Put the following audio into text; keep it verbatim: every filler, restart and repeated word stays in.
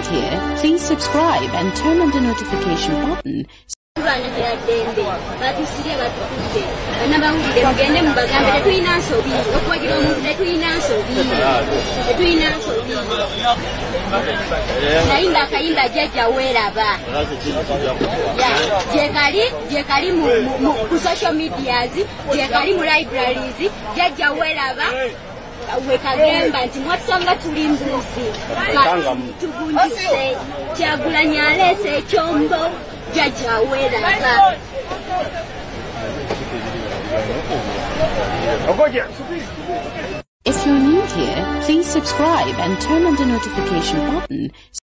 here, please subscribe and turn on the notification button. Naimba kayimba jaja weraba. Jekali, jekali mu ku social medias, jekali mu libraries, jaja weraba. Wekagemba nti mwasanga tuli mbuzi. Tugundise Kyagulanyi alese ekyombo jaja weraba. If you're new here, please subscribe and turn on the notification button.